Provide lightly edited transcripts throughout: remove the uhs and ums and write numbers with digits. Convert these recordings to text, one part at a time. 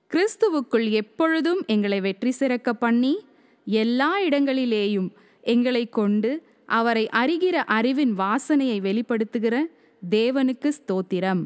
கிறிஸ்துவுக்குள் எப்பொழுதும் எங்களை வெற்றி சிறக்க பண்ணி எல்லா இடங்களிலேயும் எங்களை கொண்டு அவரை அறிகிற அறிவின் வாசனையை வெளிப்படுத்துகிற தேவனுக்கு ஸ்தோத்திரம்.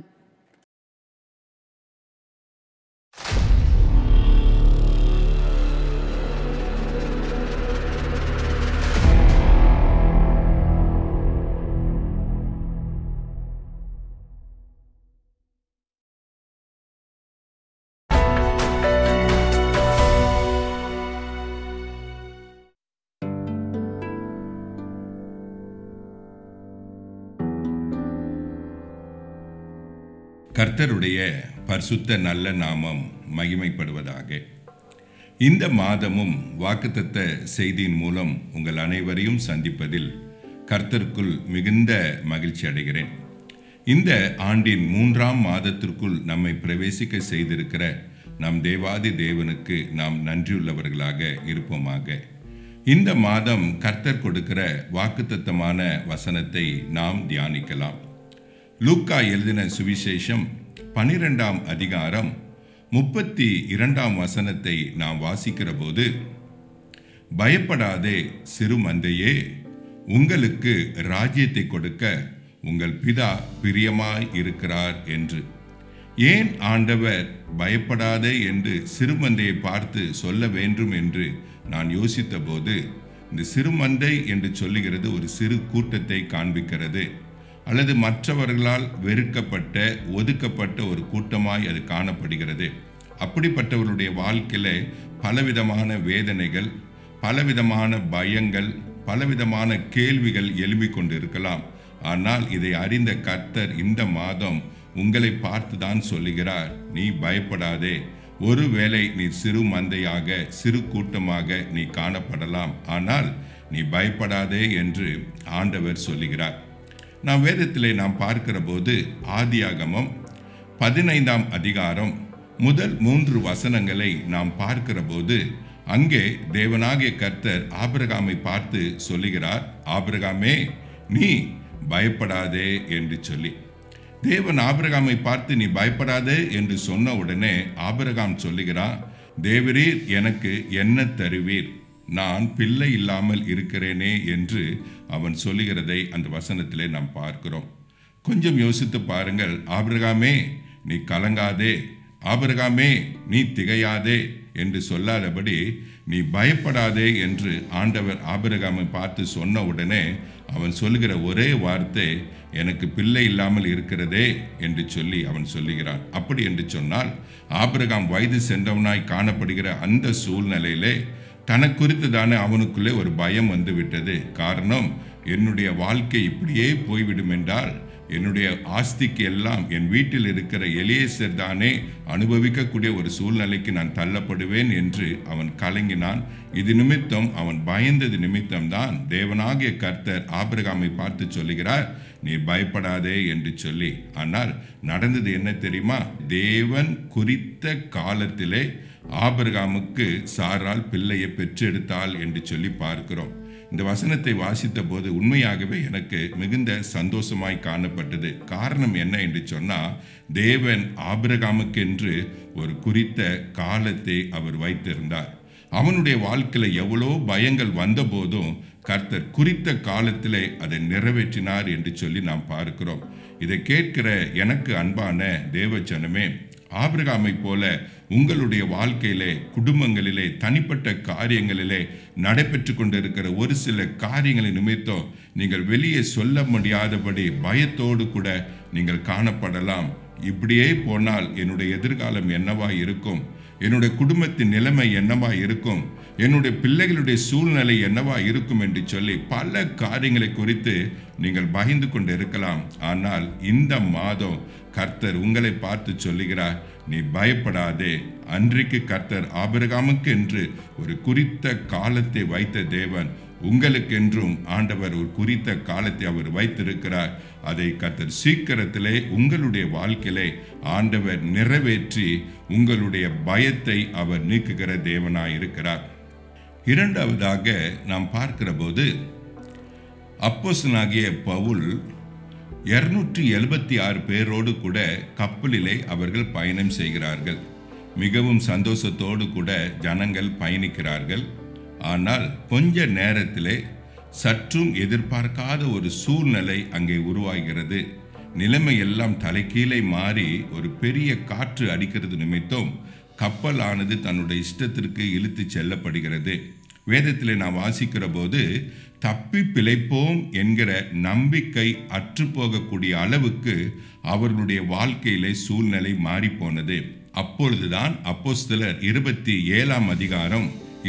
கர்த்தருடைய பரிசுத்த நல்ல நாமம் மகிமைப்படுவதாக. இந்த மாதமும் வாக்குத்தத்த செய்தியின் மூலம் உங்கள் அனைவரையும் சந்திப்பதில் கர்த்தருக்குள் மிகுந்த மகிழ்ச்சி அடைகிறேன். இந்த ஆண்டின் 3ஆம் மாதத்திற்குள் நம்மை பிரவேசிக்க செய்திருக்கிற நம் தேவாதி தேவனுக்கு நாம் நன்றியுள்ளவர்களாக இருப்போமாக. இந்த மாதம் கர்த்தர் கொடுக்கிற வாக்குத்தத்தமான வசனத்தை நாம் தியானிக்கலாம். லூக்கா எழுதின சுவிசேஷம் 12ஆம் அதிகாரம் 32ஆம் வசனத்தை நாம் வாசிக்கிற போது, பயப்படாதே சிறு மந்தையே, உங்களுக்கு ராஜ்யத்தை கொடுக்க உங்கள் பிதா பிரியமாய் இருக்கிறார் என்று. ஏன் ஆண்டவர் பயப்படாதே என்று சிறுமந்தையை பார்த்து சொல்ல வேண்டும் என்று நான் யோசித்த போது, இந்த சிறுமந்தை என்று சொல்லுகிறது ஒரு சிறு கூட்டத்தை காண்பிக்கிறது, அல்லது மற்றவர்களால் வெறுக்கப்பட்ட ஒதுக்கப்பட்ட ஒரு கூட்டமாய் அது காணப்படுகிறது. அப்படிப்பட்டவருடைய வாழ்க்கையில் பலவிதமான வேதனைகள், பலவிதமான பயங்கள், பலவிதமான கேள்விகள் எழும்பிக் கொண்டு இருக்கலாம். ஆனால் இதை அறிந்த கர்த்தர் இந்த மாதம் உங்களை பார்த்து தான் சொல்லுகிறார், நீ பயப்படாதே. ஒருவேளை நீ சிறு மந்தையாக சிறு கூட்டமாக நீ காணப்படலாம், ஆனால் நீ பயப்படாதே என்று ஆண்டவர் சொல்லுகிறார். நாம் வேதத்திலே நாம் பார்க்கிற போது ஆதியாகமம் 15ஆம் அதிகாரம் முதல் 3 வசனங்களை நாம் பார்க்கிற போது, அங்கே தேவனாகிய கர்த்தர் ஆபிரகாமை பார்த்து சொல்லுகிறார், ஆபிரகாமே நீ பயப்படாதே என்று சொல்லி. தேவன் ஆபிரகாமை பார்த்து நீ பயப்படாதே என்று சொன்ன உடனே ஆபிரகாம் சொல்லுகிறான், தேவரீர் எனக்கு என்ன தருவீர், நான் பிள்ளை இல்லாமல் இருக்கிறேனே என்று அவன் சொல்லுகிறதை அந்த வசனத்திலே நாம் பார்க்கிறோம். கொஞ்சம் யோசித்து பாருங்கள். ஆபிரகாமே நீ கலங்காதே, ஆபிரகாமே நீ திகையாதே என்று சொல்லாதபடி நீ பயப்படாதே என்று ஆண்டவர் ஆபிரகாமை பார்த்து சொன்ன உடனே அவன் சொல்லுகிற ஒரே வார்த்தை, எனக்கு பிள்ளை இல்லாமல் இருக்கிறதே என்று சொல்லி அவன் சொல்லுகிறான். அப்படி என்று சொன்னால் ஆபிரகாம் வயது சென்றவனாய் காணப்படுகிற அந்த சூழ்நிலையிலே தனக்குறித்துதானே அவனுக்குள்ளே ஒரு பயம் வந்து விட்டது. காரணம், என்னுடைய வாழ்க்கை இப்படியே போய்விடும் என்றால் என்னுடைய ஆஸ்திக்கு எல்லாம் என் வீட்டில் இருக்கிற எலியேசர் தானே அனுபவிக்கக்கூடிய ஒரு சூழ்நிலைக்கு நான் தள்ளப்படுவேன் என்று அவன் கலங்கினான். இது நிமித்தம் அவன் பயந்தது நிமித்தம்தான் தேவனாகிய கர்த்தர் ஆபிரகாமை பார்த்து சொல்லுகிறார், நீ பயப்படாதே என்று சொல்லி. ஆனால் நடந்தது என்ன தெரியுமா? தேவன் குறித்த காலத்திலே ஆபிரகாமுக்கு சாராள் பிள்ளையை பெற்றெடுத்தாள் என்று சொல்லி பார்க்கிறோம். இந்த வசனத்தை வாசித்த போது உண்மையாகவே எனக்கு மிகுந்த சந்தோஷமாய் காணப்பட்டது. காரணம் என்ன என்று சொன்னால், தேவன் ஆபிரகாமுக்கென்று ஒரு குறித்த காலத்தை அவர் வைத்திருந்தார். அவனுடைய வாழ்க்கையில் எவ்வளோ பயங்கள் வந்த போதும் கர்த்தர் குறித்த காலத்திலே அதை நிறைவேற்றினார் என்று சொல்லி நாம் பார்க்கிறோம். இதை கேட்கிற எனக்கு அன்பான தேவஜனமே, ஆபிரகாமை போல உங்களுடைய வாழ்க்கையிலே, குடும்பங்களிலே, தனிப்பட்ட காரியங்களிலே நடைபெற்று கொண்டிருக்கிற ஒரு சில காரியங்களை நிமித்தம் நீங்கள் வெளியே சொல்ல முடியாதபடி பயத்தோடு கூட நீங்கள் காணப்படலாம். இப்படியே போனால் என்னுடைய எதிர்காலம் என்னவா இருக்கும், என்னுடைய குடும்பத்தின் நிலைமை என்னவா இருக்கும், என்னுடைய பிள்ளைகளுடைய சூழ்நிலை என்னவா இருக்கும் என்று சொல்லி பல காரியங்களை குறித்து நீங்கள் பயந்து கொண்டு இருக்கலாம். ஆனால் இந்த மாதம் கர்த்தர் உங்களை பார்த்து சொல்லுகிறார், நீ பயப்படாதே. அன்றைக்கு கர்த்தர் ஆபிரகாமுக்கு என்று ஒரு குறித்த காலத்தை வைத்த தேவன் உங்களுக்கென்றும் ஆண்டவர் ஒரு குறித்த காலத்தை அவர் வைத்திருக்கிறார். அதை கர்த்தர் சீக்கிரத்திலே உங்களுடைய வாழ்க்கையிலே ஆண்டவர் நிறைவேற்றி உங்களுடைய பயத்தை அவர் நீக்குகிற தேவனாயிருக்கிறார். இரண்டாவதாக நாம் பார்க்கிற போது, அப்போஸ்தலனாகிய பவுல் 276 பேரோடு கூட கப்பலிலே அவர்கள் பயணம் செய்கிறார்கள். மிகவும் சந்தோஷத்தோடு கூட ஜனங்கள் பயணிக்கிறார்கள். ஆனால் கொஞ்ச நேரத்திலே சற்றும் எதிர்பார்க்காத ஒரு சூழ்நிலை அங்கே உருவாகிறது. நிலைமை எல்லாம் தலைகீழே மாறி ஒரு பெரிய காற்று அடிக்கிறது நிமித்தம் கப்பலானது தன்னுடைய இஷ்டத்திற்கு இழுத்து செல்லப்படுகிறது. வேதத்திலே நாம் வாசிக்கிற போது தப்பி பிழைப்போம் என்கிற நம்பிக்கை அற்றுப்போகக்கூடிய அளவுக்கு அவர்களுடைய வாழ்க்கையிலே சூழ்நிலை மாறிப்போனது. அப்பொழுதுதான் அப்போஸ்தலர் 27 அதிகாரம்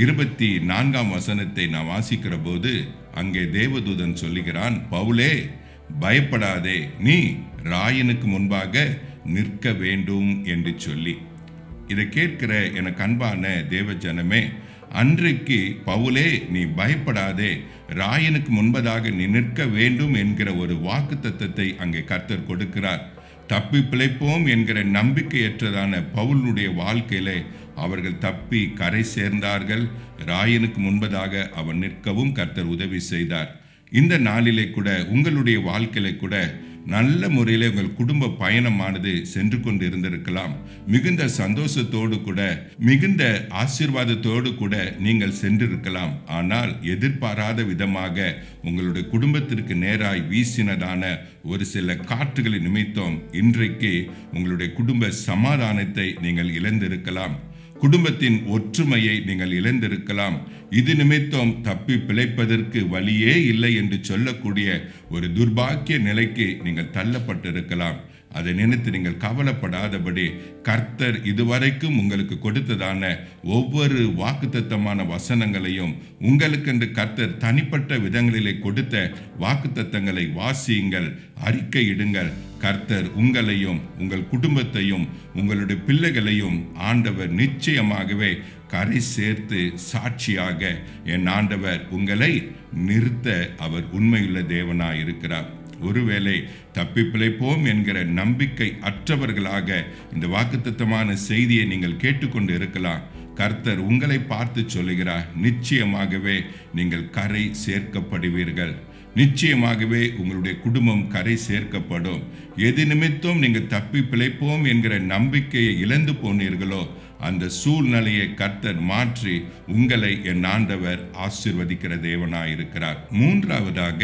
24 வசனத்தை நாம் வாசிக்கிற போது அங்கே தேவதூதன் சொல்லுகிறான், பவுலே பயப்படாதே, நீ ராயனுக்கு முன்பாக நிற்க வேண்டும் என்று சொல்லி. இதை கேட்கிற எனக்கு அன்பான தேவ ஜனமே, அன்றைக்கு பவுலே நீ பயப்படாதே, ராயனுக்கு முன்பதாக நீ நிற்க வேண்டும் என்கிற ஒரு வாக்குத்தத்தத்தை அங்கே கர்த்தர் கொடுக்கிறார். தப்பி பிழைப்போம் என்கிற நம்பிக்கையற்றதான பவுலுடைய வாழ்க்கையிலே அவர்கள் தப்பி கரை சேர்ந்தார்கள். ராயனுக்கு முன்பதாக அவன் நிற்கவும் கர்த்தர் உதவி செய்தார். இந்த நாளிலே கூட உங்களுடைய வாழ்க்கையில கூட நல்ல முறையில் உங்கள் குடும்ப பயணமானது சென்று கொண்டு இருந்திருக்கலாம். மிகுந்த சந்தோஷத்தோடு கூட மிகுந்த ஆசீர்வாதத்தோடு கூட நீங்கள் சென்றிருக்கலாம். ஆனால் எதிர்பாராத விதமாக உங்களுடைய குடும்பத்திற்கு நேராய் வீசினதான ஒரு சில காற்றுகளின் நிமித்தம் இன்றைக்கு உங்களுடைய குடும்ப சமாதானத்தை நீங்கள் இழந்திருக்கலாம். குடும்பத்தின் ஒற்றுமையை நீங்கள் இழந்திருக்கலாம். இது நிமித்தம் தப்பி பிழைப்பதற்கு வழியே இல்லை என்று சொல்லக்கூடிய ஒரு துர்பாக்கிய நிலைக்கு நீங்கள் தள்ளப்பட்டிருக்கலாம். அதை நினைத்து நீங்கள் கவலைப்படாதபடி கர்த்தர் இதுவரைக்கும் உங்களுக்கு கொடுத்ததான ஒவ்வொரு வாக்குத்தத்தமான வசனங்களையும் உங்களுக்கென்று கர்த்தர் தனிப்பட்ட விதங்களிலே கொடுத்த வாக்குத்தத்தங்களை வாசியுங்கள், அறிக்கையிடுங்கள். கர்த்தர் உங்களையும் உங்கள் குடும்பத்தையும் உங்களுடைய பிள்ளைகளையும் ஆண்டவர் நிச்சயமாகவே கரை சேர்த்து சாட்சியாக என் ஆண்டவர் உங்களை நிறுத்த அவர் உண்மையுள்ள தேவனாய் இருக்கிறார். ஒருவேளை தப்பி பிழைப்போம் என்கிற நம்பிக்கை அற்றவர்களாக இந்த வாக்குத்தத்தமான செய்தியை நீங்கள் கேட்டுக்கொண்டு இருக்கலாம். கர்த்தர் உங்களை பார்த்து சொல்லுகிறார், நிச்சயமாகவே நீங்கள் கரை சேர்க்கப்படுவீர்கள். நிச்சயமாகவே உங்களுடைய குடும்பம் கரை சேர்க்கப்படும். எது நிமித்தம் நீங்கள் தப்பி பிழைப்போம் என்கிற நம்பிக்கையை இழந்து போனீர்களோ அந்த சூழ்நிலையை கர்த்தர் மாற்றி உங்களை என் ஆண்டவர் ஆசீர்வதிக்கிற தேவனாயிருக்கிறார். மூன்றாவதாக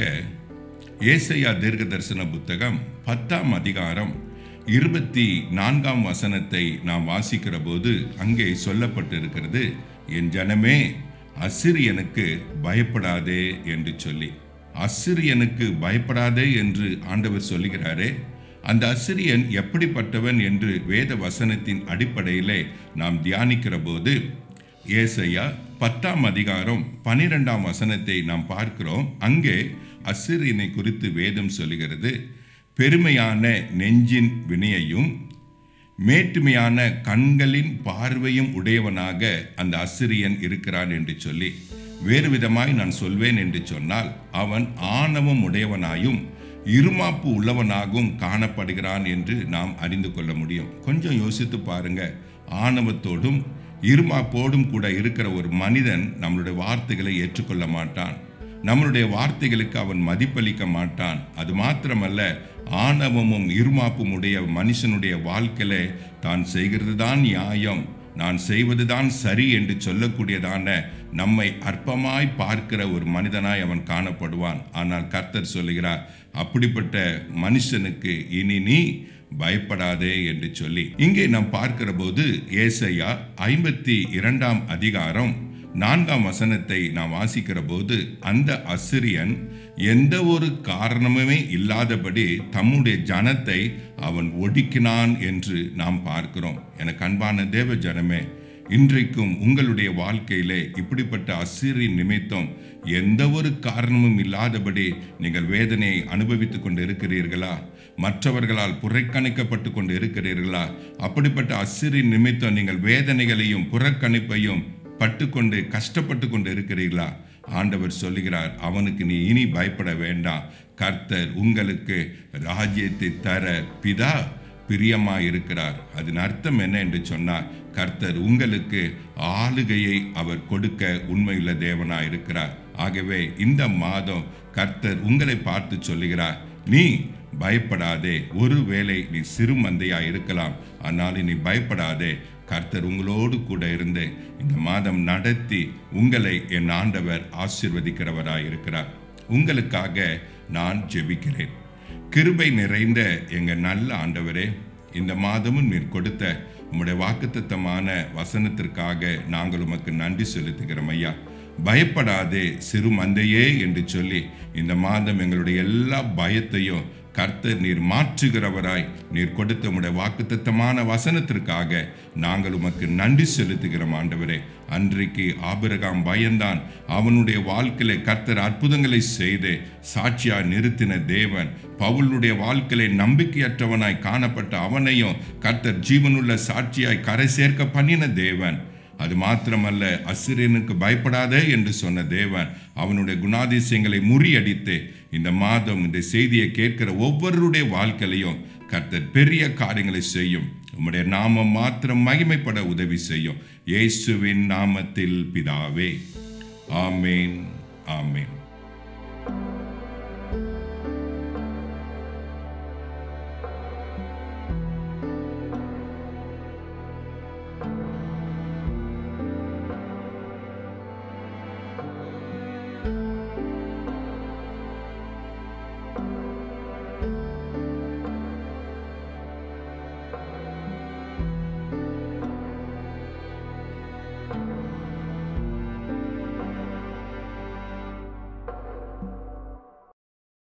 ஏசாயா தீர்க்கதரிசன புத்தகம் 10 அதிகாரம் 24 வசனத்தை நாம் வாசிக்கிற போது அங்கே சொல்லப்பட்டிருக்கிறது, என் ஜனமே அசிரியனுக்கு பயப்படாதே என்று சொல்லி. அசிரியனுக்கு பயப்படாதே என்று ஆண்டவர் சொல்லுகிறாரே, அந்த அசிரியன் எப்படிப்பட்டவன் என்று வேத வசனத்தின் அடிப்படையிலே நாம் தியானிக்கிற போது ஏசாயா 10 அதிகாரம் 12 வசனத்தை நாம் பார்க்கிறோம். அங்கே அசிரியனை குறித்து வேதம் சொல்லுகிறது, பெருமையான நெஞ்சின் வினையையும் மேட்டுமையான கண்களின் பார்வையும் உடையவனாக அந்த அசிரியன் இருக்கிறான் என்று சொல்லி. வேறு விதமாய் நான் சொல்வேன் என்று சொன்னால், அவன் ஆணவம் உடையவனாயும் இருமாப்பு உள்ளவனாகவும் காணப்படுகிறான் என்று நாம் அறிந்து கொள்ள முடியும். கொஞ்சம் யோசித்து பாருங்க. ஆணவத்தோடும் இருமாப்போடும் கூட இருக்கிற ஒரு மனிதன் நம்மளுடைய வார்த்தைகளை ஏற்றுக்கொள்ள மாட்டான். நம்மளுடைய வார்த்தைகளுக்கு அவன் மதிப்பளிக்க மாட்டான். அது மாத்திரமல்ல, ஆணவமும் இருமாப்பும் உடைய மனுஷனுடைய வாழ்க்கையில தான் செய்கிறது தான் நியாயம், நான் செய்வதுதான் சரி என்று சொல்லக்கூடியதான நம்மை அற்பமாய் பார்க்கிற ஒரு மனிதனாய் அவன் காணப்படுவான். ஆனால் கர்த்தர் சொல்லுகிறார், அப்படிப்பட்ட மனுஷனுக்கு இனி நீ பயப்படாதே என்று சொல்லி. இங்கே நாம் பார்க்கிற போது ஏசாயா 52 அதிகாரம் 4 வசனத்தை நாம் வாசிக்கிற போது அந்த அசிரியன் எந்த ஒரு காரணமுமே இல்லாதபடி தம்முடைய ஜனத்தை அவன் ஒடுக்கினான் என்று நாம் பார்க்கிறோம். எனக்கு அன்பான தேவ ஜனமே, இன்றைக்கும் உங்களுடைய வாழ்க்கையிலே இப்படிப்பட்ட அசிரியன் நிமித்தம் எந்த ஒரு காரணமும் இல்லாதபடி நீங்கள் வேதனையை அனுபவித்துக் கொண்டு இருக்கிறீர்களா? மற்றவர்களால் புறக்கணிக்கப்பட்டு கொண்டு இருக்கிறீர்களா? அப்படிப்பட்ட அசிரியன் நிமித்தம் நீங்கள் வேதனைகளையும் புறக்கணிப்பையும் பட்டுக்கொண்டு கஷ்டப்பட்டு கொண்டு இருக்கிறீர்களா? ஆண்டவர் சொல்லுகிறார், அவனுக்கு நீ இனி பயப்பட வேண்டாம். கர்த்தர் உங்களுக்கு ராஜ்யத்தை தர பிதா பிரியமாயிருக்கிறார். அதன் அர்த்தம் என்ன என்று சொன்னார், கர்த்தர் உங்களுக்கு ஆளுகையை அவர் கொடுக்க உண்மையுள்ள தேவனாயிருக்கிறார். ஆகவே இந்த மாதம் கர்த்தர் உங்களை பார்த்து சொல்லுகிறார், நீ பயப்படாதே. ஒருவேளை நீ சிறு மந்தையா இருக்கலாம், ஆனால் நீ பயப்படாதே. கர்த்தர் உங்களோடு கூட இருந்து இந்த மாதம் நடத்தி உங்களை என் ஆண்டவர் ஆசீர்வதிக்கிறவராயிருக்கிறார். உங்களுக்காக நான் ஜெபிக்கிறேன். கிருபை நிறைந்த எங்கள் நல்ல ஆண்டவரே, இந்த மாதமும் நீர் கொடுத்த உம்முடைய வாக்குத்தத்தமான வசனத்திற்காக நாங்கள் உமக்கு நன்றி செலுத்துகிறோம் ஐயா. பயப்படாதே சிறு மந்தையே என்று சொல்லி இந்த மாதம் எங்களுடைய எல்லா பயத்தையும் கர்த்தர் நீர் மாற்றுகிறவராய் நீர் கொடுத்த உம்முடைய வாக்குத்தத்தமான வசனத்திற்காக நாங்கள் உமக்கு நன்றி செலுத்துகிறோம் ஆண்டவரே. அன்றைக்கு ஆபிரகாம் பயந்தான். அவனுடைய வாழ்க்கையில கர்த்தர் அற்புதங்களை செய்து சாட்சியாய் நிறுத்தின தேவன். பவுலுடைய வாழ்க்கையில நம்பிக்கையற்றவனாய் காணப்பட்ட அவனையும் கர்த்தர் ஜீவனுள்ள சாட்சியாய் கரை சேர்க்க பண்ணின தேவன். அது மாத்திரமல்ல, அசிரியனுக்கு பயப்படாதே என்று சொன்ன தேவன் அவனுடைய குணாதிசயங்களை முறியடித்து இந்த மாதம் இந்த செய்தியை கேட்கிற ஒவ்வொருடைய வாழ்க்கையிலையும் கர்த்தர் பெரிய காரியங்களை செய்யும். உம்முடைய நாமம் மாத்திரம் மகிமைப்பட உதவி செய்யும். இயேசுவின் நாமத்தில் பிதாவே, ஆமேன், ஆமேன்.